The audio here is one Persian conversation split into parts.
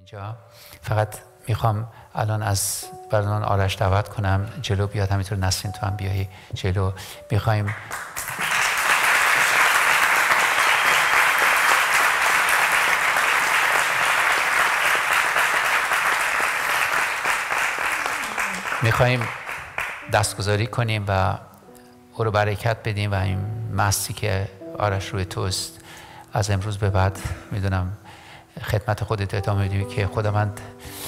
اینجا. فقط میخوام الان از برنامه آرش دعوت کنم جلو بیاد، همینطور نسرین تو هم بیایی جلو. میخوایم دستگذاری کنیم و او رو برکت بدیم و این مستی که آرش روی توست از امروز به بعد میدونم خدمت خودت ادامه بدی که خداوند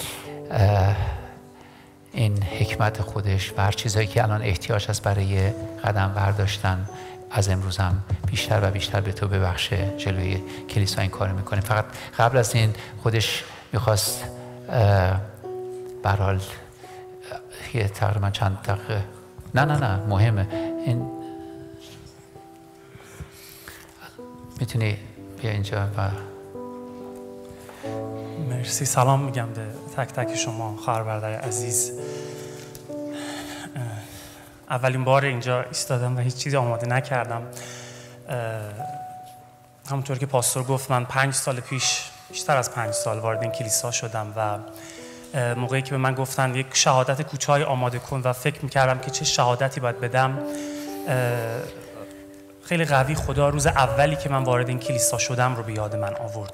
این حکمت خودش و هر چیزایی که الان احتیاج هست برای قدم برداشتن از امروز هم بیشتر و بیشتر به تو ببخشه. جلوی کلیسا این کارو میکنیم. فقط قبل از این خودش میخواست برحال یه تقریبا چند دقیقه نه مهمه این میتونی بیا اینجا و مرسی. سلام میگم به تک تک شما خواهر برادر عزیز. اولین بار اینجا ایستادم و هیچ چیزی آماده نکردم. همونطور که پاستور گفت من 5 سال پیش، بیشتر از 5 سال وارد این کلیسا شدم و موقعی که به من گفتن یک شهادت کوتاهی آماده کن و فکر میکردم که چه شهادتی باید بدم، خیلی قوی خدا روز اولی که من وارد این کلیسا شدم رو به یاد من آورد.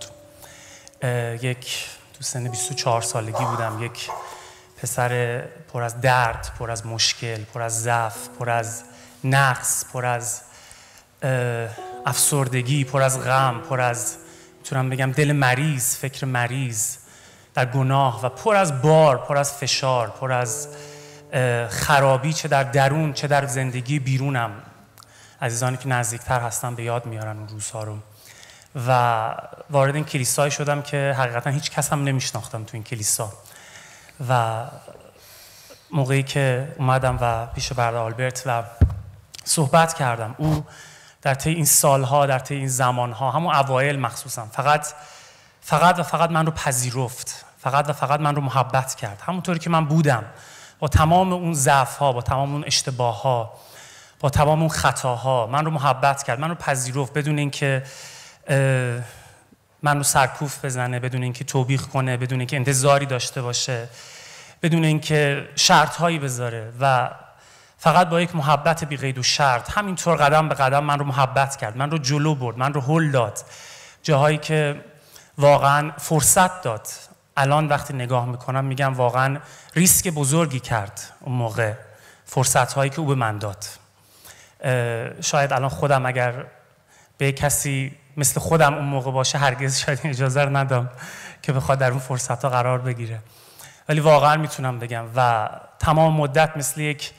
تو سن 24 سالگی بودم، یک پسر پر از درد، پر از مشکل، پر از ضعف، پر از نقص، پر از افسردگی، پر از غم، پر از میتونم بگم دل مریض، فکر مریض، در گناه و پر از بار، پر از فشار، پر از خرابی، چه در درون چه در زندگی بیرونم. عزیزانی که نزدیکتر هستن به یاد میارن اون روزها رو. و وارد این کلیسایی شدم که حقیقتا هیچ کس هم نمیشناختم تو این کلیسا. و موقعی که اومدم و پیش برادر آلبرت و صحبت کردم، او در طی این سالها، در طی این زمانها، همون اوایل مخصوصا فقط من رو پذیرفت، فقط من رو محبت کرد، همونطوری که من بودم، با تمام اون ضعف‌ها، با تمام اون اشتباه‌ها، با تمام اون خطاها من رو محبت کرد، من رو پذیرفت، بدون اینکه من رو سرکوف بزنه، بدون اینکه توبیخ کنه، بدون اینکه انتظاری داشته باشه، بدون اینکه شرط‌هایی بذاره و فقط با یک محبت بی قید و شرط همینطور قدم به قدم من رو محبت کرد، من رو جلو برد، من رو هل داد، جاهایی که واقعا فرصت داد. الان وقتی نگاه میکنم میگم واقعا ریسک بزرگی کرد اون موقع، فرصت‌هایی که او به من داد. شاید الان خودم اگر به کسی مثل خودم اون موقع باشه هرگز شاید اجازه رو ندم که بخواد در اون فرصت‌ها قرار بگیره، ولی واقعا میتونم بگم و تمام مدت مثل یک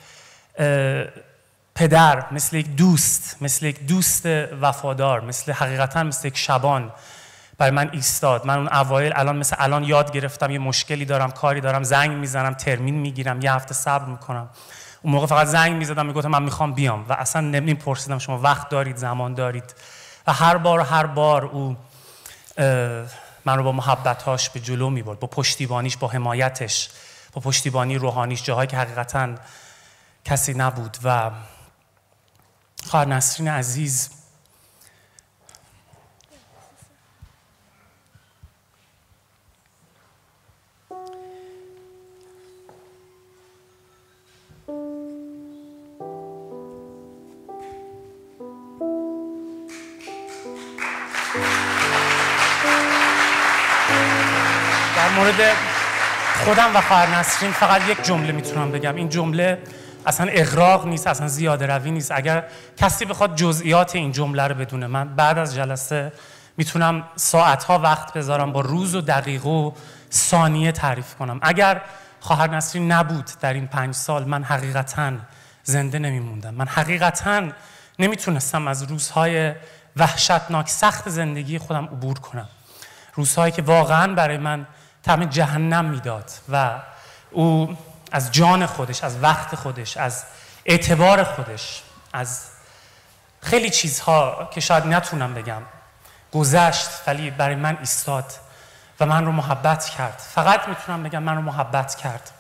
پدر، مثل یک دوست وفادار، حقیقتا مثل یک شبان برای من ایستاد. من اون اوایل الان یاد گرفتم یه مشکلی دارم، کاری دارم، زنگ میزنم، ترمین میگیرم، یه هفته صبر میکنم. اون موقع فقط زنگ میزدم، میگفتم من میخوام بیام و اصلا نمیپرسیدم شما وقت دارید، زمان دارید. و هر بار او من رو با محبتاش به جلو میبرد، با پشتیبانیش، با حمایتش، با پشتیبانی روحانیش، جاهایی که حقیقتا کسی نبود. و خواهر نسرین عزیز در مورد خودم و خواهر نسرین فقط یک جمله میتونم بگم. این جمله اصلا اغراق نیست، اصلا زیاده روی نیست. اگر کسی بخواد جزئیات این جمله رو بدونه، من بعد از جلسه میتونم ساعتها وقت بذارم با روز و دقیقه و ثانیه تعریف کنم. اگر خواهر نسرین نبود در این 5 سال، من حقیقتاً زنده نمیموندم. من حقیقتاً نمیتونستم از روزهای وحشتناک سخت زندگی خودم عبور کنم، روزهایی که واقعاً برای من طعم جهنم میداد و او از جان خودش، از وقت خودش، از اعتبار خودش، از خیلی چیزها که شاید نتونم بگم گذشت، ولی برای من ایستاد و من رو محبت کرد. فقط میتونم بگم من رو محبت کرد.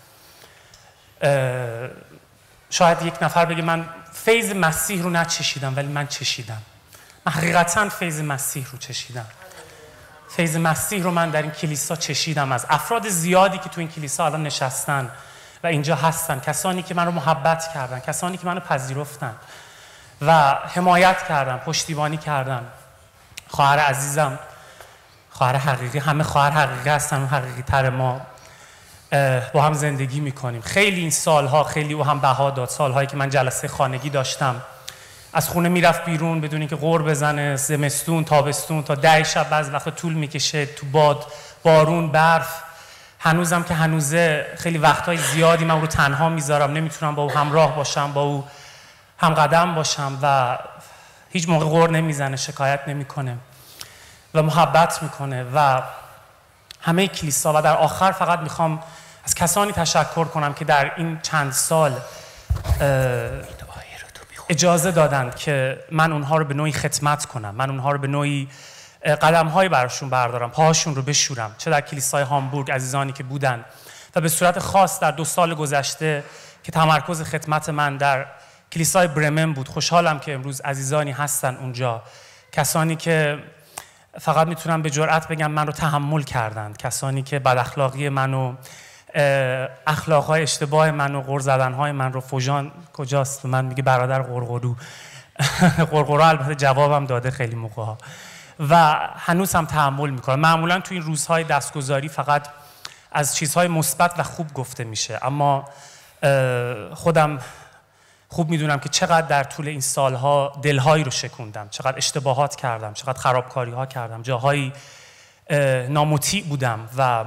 شاید یک نفر بگه من فیض مسیح رو نچشیدم، ولی من چشیدم. من حقیقتاً فیض مسیح رو چشیدم. فیض مسیح رو من در این کلیسا چشیدم، از افراد زیادی که تو این کلیسا الان نشستن و اینجا هستن، کسانی که من رو محبت کردن، کسانی که منو پذیرفتن و حمایت کردن، پشتیبانی کردن. خواهر عزیزم، خواهر حقیقی، همه خواهر حقیقی هستن، حقیقی تر ما با هم زندگی میکنیم. خیلی این سالها خیلی او هم بها داد، سالهایی که من جلسه خانگی داشتم، از خونه میرفت بیرون بدون اینکه غر بزنه، زمستون تابستون تا 10 شب بعض وقت طول میکشه، تو باد، بارون، برف. هنوزم که هنوزه خیلی وقتهای زیادی من رو تنها میذارم، نمیتونم با او همراه باشم، با او هم قدم باشم و هیچ موقع غر نمیزنه، شکایت نمیکنه و محبت میکنه و همه کلیسا. و در آخر فقط میخوام از کسانی تشکر کنم که در این چند سال اجازه دادند که من اونها رو به نوعی خدمت کنم، من اونها رو به نوعی قدم‌های براشون بردارم، پاهاشون رو بشورم، چه در کلیسای هامبورگ عزیزانی که بودن و به صورت خاص در 2 سال گذشته که تمرکز خدمت من در کلیسای برمن بود. خوشحالم که امروز عزیزانی هستن اونجا، کسانی که فقط میتونم به جرئت بگم من رو تحمل کردند، کسانی که بد اخلاقی منو، اخلاقهای اشتباه منو، غر زدنهای من رو، فوجان کجاست؟ من میگه برادر قرقرو قرقرو البته جوابم داده خیلی موقع‌ها و هنوز هم تحمل میکنم. معمولا تو این روزهای دستگذاری فقط از چیزهای مثبت و خوب گفته میشه، اما خودم خوب میدونم که چقدر در طول این سالها دلهایی رو شکوندم، چقدر اشتباهات کردم، چقدر خرابکاری ها کردم، جاهایی نامطیع بودم و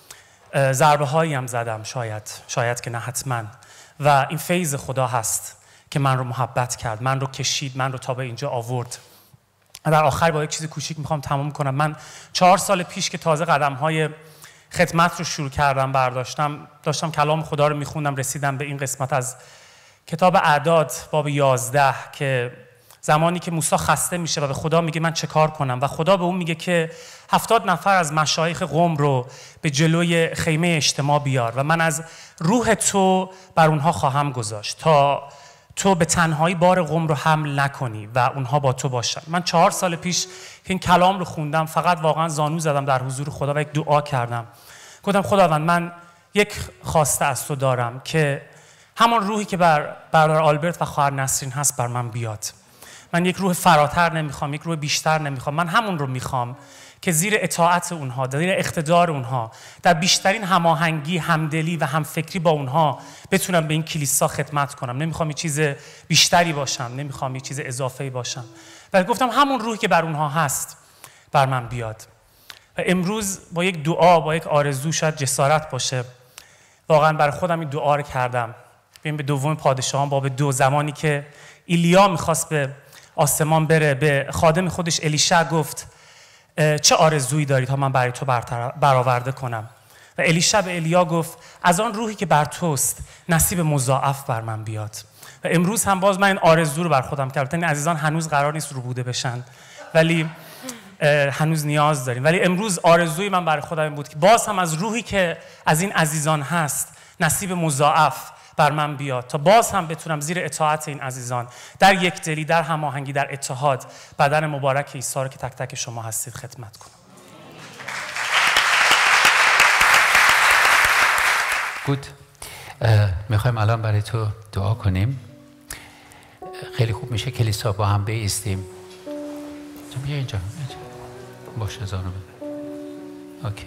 ضربه هایی هم زدم، شاید که نه حتما. و این فیض خدا هست که من رو محبت کرد، من رو کشید، من رو تا به اینجا آورد. در آخر با یک چیز کوچیک میخوام تمام کنم. من 4 سال پیش که تازه قدم‌های خدمت رو شروع کردم داشتم کلام خدا رو میخوندم، رسیدم به این قسمت از کتاب اعداد باب 11 که زمانی که موسی خسته میشه و به خدا میگه من چه کار کنم و خدا به اون میگه که 70 نفر از مشایخ قوم رو به جلوی خیمه اجتماع بیار و من از روح تو بر اونها خواهم گذاشت تا تو به تنهایی بار قوم رو حمل نکنی و اونها با تو باشن. من 4 سال پیش که این کلام رو خوندم فقط واقعا زانو زدم در حضور خدا و یک دعا کردم. گفتم خداوند من یک خواسته از تو دارم که همان روحی که بر برادر آلبرت و خواهر نسرین هست بر من بیاد. من یک روح فراتر نمیخوام، یک روح بیشتر نمیخوام، من همون رو میخوام که زیر اطاعت اونها، زیر اقتدار اونها، در بیشترین هماهنگی، همدلی و همفکری با اونها بتونم به این کلیسا خدمت کنم. نمیخوام یه چیز بیشتری باشم، نمیخوام یه چیز اضافه‌ای باشم. و گفتم همون روحی که بر اونها هست بر من بیاد. و امروز با یک دعا، با یک آرزو، شاید جسارت باشه، واقعا برای خودم این دعا رو کردم. ببین به دوم پادشاهان باب 2 زمانی که ایلیا میخواست به آسمان بره، به خادم خودش الیشع گفت چه آرزویی داری تا من برای تو برآورده کنم؟ و الیشع به ایلیا گفت از آن روحی که بر توست نصیب مضاعف بر من بیاد. و امروز هم باز من این آرزو رو بر خودم کردم. این عزیزان هنوز قرار نیست روبوده بشن ولی هنوز نیاز داریم، ولی امروز آرزوی من برای خودم این بود که باز هم از روحی که از این عزیزان هست نصیب مضاعف بر من بیاد تا باز هم بتونم زیر اطاعت این عزیزان در یک دلی، در هماهنگی، در اتحاد بدن مبارک عیسی رو که تک تک شما هستید خدمت کنم. گود. میخوایم الان برای تو دعا کنیم. خیلی خوب میشه کلیسا با هم بایستیم. بیا اینجا باشه زانو بده. اوکی.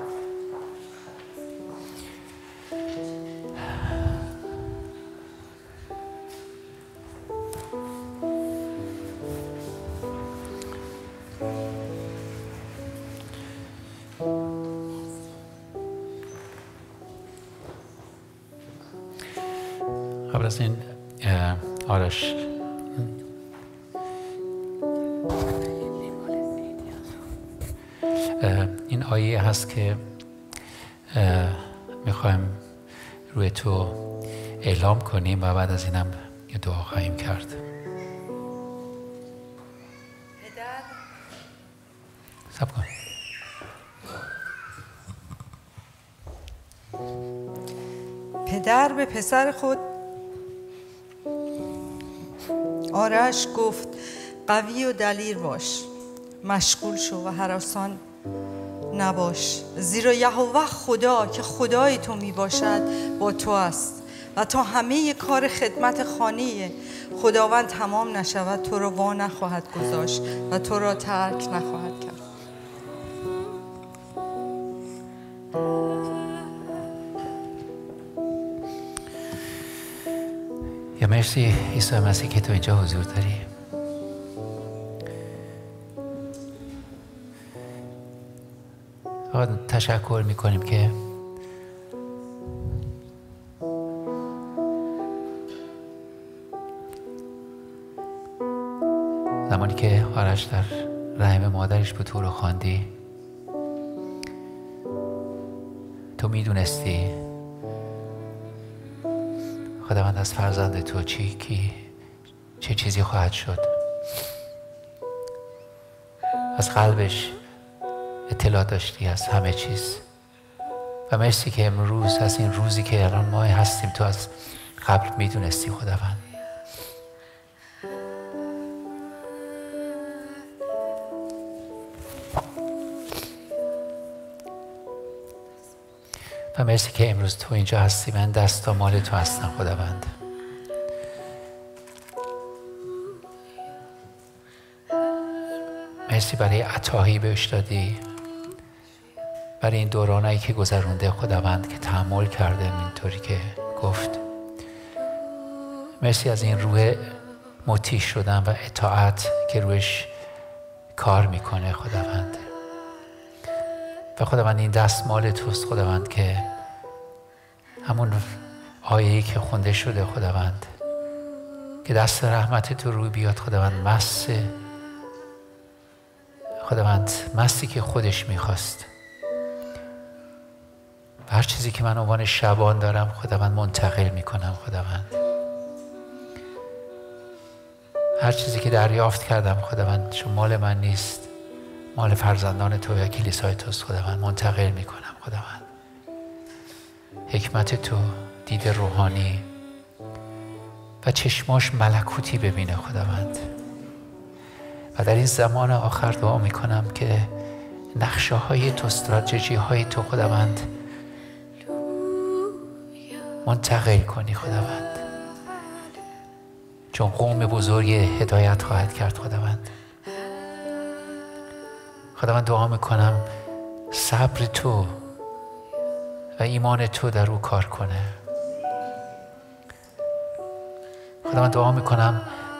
قبل از این آرش این آیه هست که میخوایم روی تو اعلام کنیم و بعد از اینم یه دعا خواهیم کرد. صبر کن. پدر به پسر خود آرش گفت قوی و دلیر باش، مشغول شو و هراسان نباش، زیرا یهوه خدا که خدای تو می باشد با تو است و تا همه کار خدمت خانه خداوند تمام نشود تو را وا نخواهد گذاشت و تو را ترک نخواهد کرد. یا مرسی عیسی مسیح که تو اینجا حضور داری. تشکر میکنیم که زمانی که آرش در رحم مادرش بود تو رو خواندی، تو میدونستی خداوند از فرزند تو چه چیزی خواهد شد. از قلبش اطلاع داشتی از همه چیز و مرسی که امروز از این روزی که الان ما هستیم تو از قبل میدونستی خداوند. و مرسی که امروز تو اینجا هستی. من دستا مال تو هستم خداوند. مرسی برای عطایی بهش دادی، برای این دورانایی که گذرونده خداوند که تحمل کرده اینطوری که گفت. مرسی از این روح مطیع شدن و اطاعت که روش کار میکنه خداوند. و خداوند این دست مال توست خداوند که همون آیه‌ای که خونده شده خداوند که دست رحمت تو روی بیاد خداوند. خداوند مستی که خودش میخواست. هر چیزی که من عنوان شبان دارم خداوند منتقل میکنم خداوند. هر چیزی که دریافت کردم خداوند چون مال من نیست، مال فرزندان تو و کلیسای توست خداوند، منتقل میکنم خداوند. حکمت تو، دید روحانی و چشماش ملکوتی ببینه خداوند. و در این زمان آخر دعا میکنم که نقشه های تو، استراتژی های تو خداوند منتقل کنی خداوند، چون قوم بزرگ هدایت خواهد کرد خداوند. خداوند دعا میکنم صبر تو و ایمان تو در او کار کنه. خداوند دعا میکنم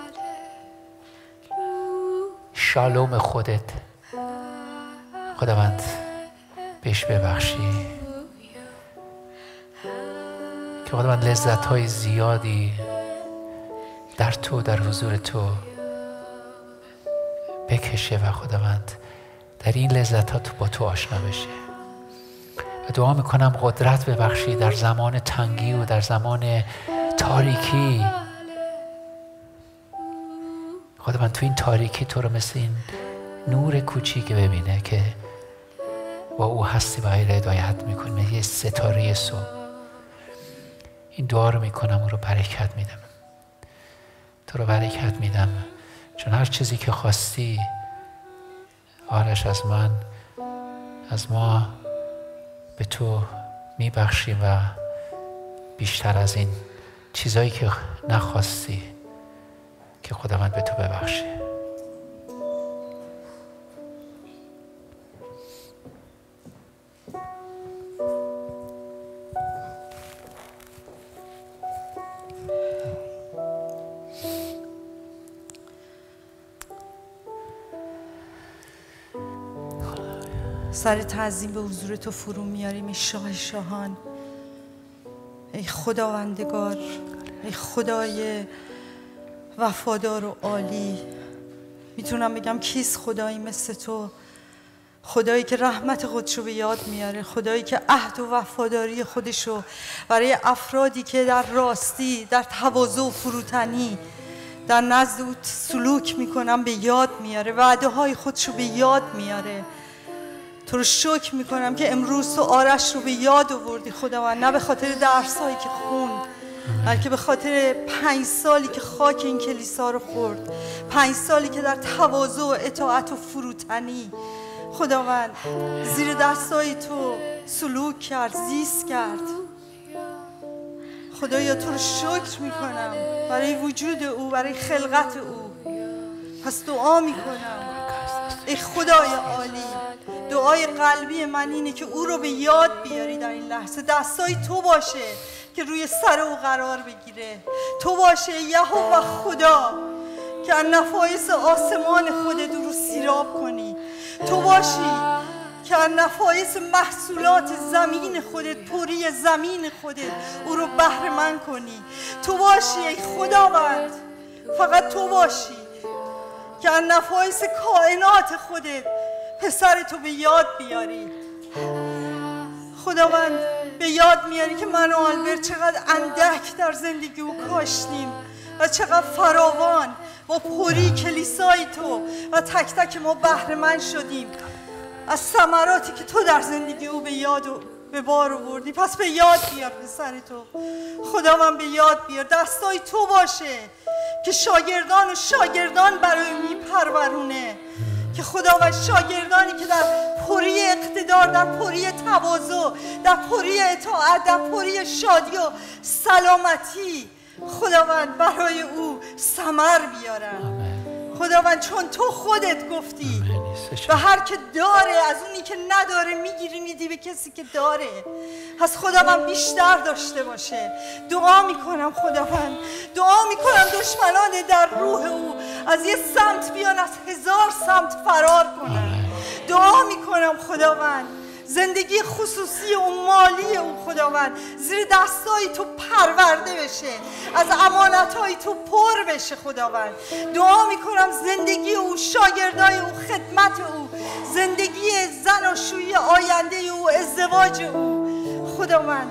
شالوم خودت خداوند بهش ببخشی، که خداوند لذت های زیادی در تو، در حضور تو بکشه و خداوند در این لذت ها با تو آشنا بشه. و دعا میکنم قدرت ببخشی در زمان تنگی و در زمان تاریکی خداوند تو این تاریکی تو رو مثل این نور کوچیک ببینه که با او هستی و هدایت میکنه، یه ستاره صبح. این دعا رو میکنم، او رو برکت میدم، تو رو برکت میدم، چون هر چیزی که خواستی آرش از من، از ما به تو میبخشیم و بیشتر از این چیزایی که نخواستی که خداوند به تو ببخشه. سر تعظیم به حضور تو فرو میاریم ای شاه شاهان، ای خداوندگار، ای خدای وفادار و عالی. میتونم بگم کیست خدایی مثل تو؟ خدایی که رحمت خودشو به یاد میاره، خدایی که عهد و وفاداری خودشو برای افرادی که در راستی، در تواضع و فروتنی در نزد او سلوک میکنم به یاد میاره، وعده های خودشو به یاد میاره. تو رو شکر میکنم که امروز تو آرش رو به یاد آوردی خداوند، نه به خاطر درسایی که خوند، بلکه به خاطر 5 سالی که خاک این کلیسا رو خورد، 5 سالی که در تواضع و اطاعت و فروتنی خداوند زیر دستای تو سلوک کرد، زیست کرد. خدایا تو رو شکر میکنم برای وجود او، برای خلقت او. پس دعا میکنم ای خدای عالی، دعای قلبی من اینه که او رو به یاد بیاری در این لحظه. دستای تو باشه که روی سر او قرار بگیره. تو باشه یهوه خدا که از نفایس آسمان خودت او رو سیراب کنی. تو باشی که از نفایس محصولات زمین خودت، پوری زمین خودت او رو بهره مند کنی. تو باشی ای خداوند، فقط تو باشی که از نفایس کائنات خودت پسر تو به یاد بیاری. خداوند به یاد میاری که من و آلبرت چقدر اندک در زندگی او کاشتیم و چقدر فراوان با پوری کلیسای تو و تک تک ما بهره مند شدیم از ثمراتی که تو در زندگی او به یاد و به بار آوردی. پس به یاد بیار پسر تو. خداوند به یاد بیار. دستای تو باشه که شاگردان برای میپرورونه، که خداوند شاگردانی که در پوری اقتدار، در پوری تواضع، در پوری اطاعت، در پوری شادی و سلامتی خداوند برای او ثمر بیارن. خداوند چون تو خودت گفتی و هر که داره از اونی که نداره میگیری میدی به کسی که داره. پس خداوند بیشتر داشته باشه. دعا میکنم خداوند، دعا میکنم دشمنان در روح او از یه سمت بیان از 1000 سمت فرار کنن. دعا میکنم خداوند زندگی خصوصی و مالی او خداوند زیر دستای تو پرورده بشه، از امانتهای تو پر بشه. خداوند دعا میکنم زندگی او، شاگردای او، خدمت او، زندگی زناشویی آینده او، ازدواج او خداوند،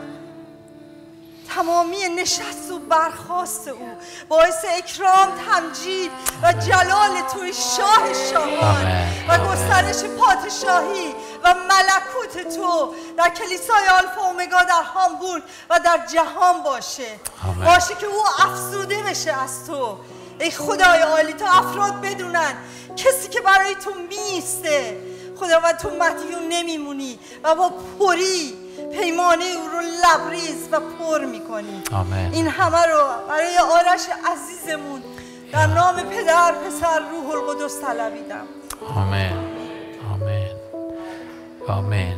تمامی نشست و برخاست او باعث اکرام، تمجید و جلال توی شاه شاهان و گسترش پادشاهی و ملکوت تو در کلیسای آلفا و اومگا در هامبورگ و در جهان باشه. باشه که او افزوده بشه از تو. ای خدای عالی، تا افراد بدونن کسی که برای تو میسته خداوند تو مدیون نمیمونی و با پری پیمانه او رو لبریز و پر میکنی. این همه رو برای آرش عزیزمون در نام پدر، پسر، روح القدس طلبیدم. آمین آمین آمین.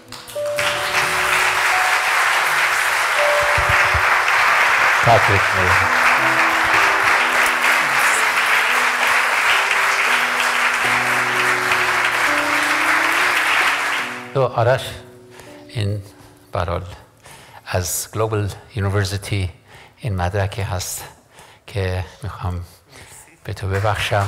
پاتریک تو آرش این برال از گلوبال یونیورسیتی این مدرکی هست که میخوام به تو ببخشم.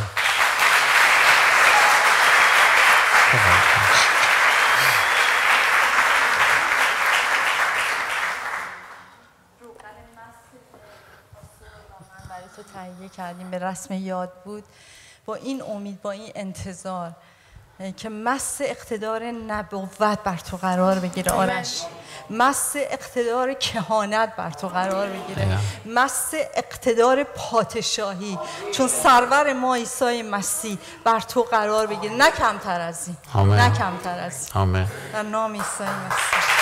برای تو تهیه کردیم، به رسم یاد بود، با این امید، با این انتظار که مس اقتدار نبوت بر تو قرار بگیره آرش، مس اقتدار کهانت بر تو قرار بگیره، مس اقتدار پادشاهی چون سرور ما عیسی مسیح بر تو قرار بگیره، نه کمتر از این، نه کمتر از این. آمین. در نام عیسی مسیح.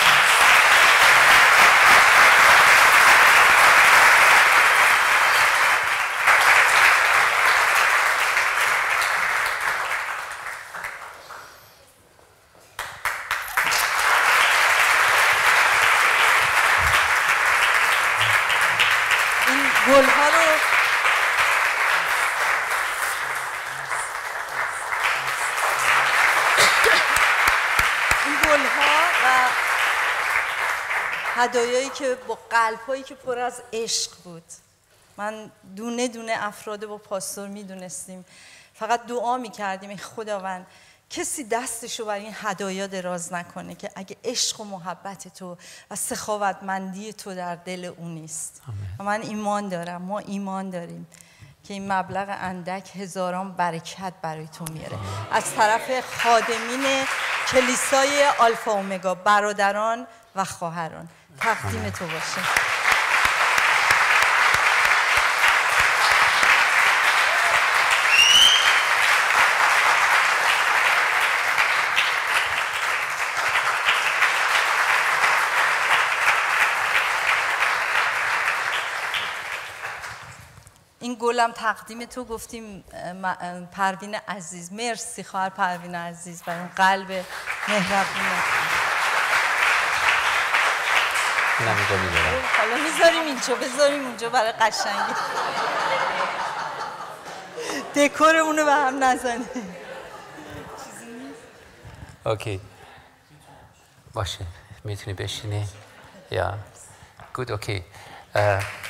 گلها رو این گلها و هدایایی که با قلب‌هایی که پر از عشق بود، من دونه دونه افراد با پاستور میدونستیم، فقط دعا میکردیم ای خداوند کسی دستشو برای این هدایا دراز نکنه که اگه عشق و محبت تو و سخاوتمندی تو در دل اون نیست. و من ایمان دارم، ما ایمان داریم که این مبلغ اندک هزاران برکت برای تو میاره از طرف خادمین کلیسای آلفا اومگا، برادران و خواهران. تقدیم تو باشه. این گلم تقدیم تو گفتیم پروین عزیز. مرسی خواهر پروین عزیز برای اون قلب مهربونه. اینم اینجا میذارم. حالا میذاریم اینجا، بذاریم اونجا برای قشنگی. دکورمونو به هم نزنه. اوکی باشه میتونی بشینی یا گود اوکی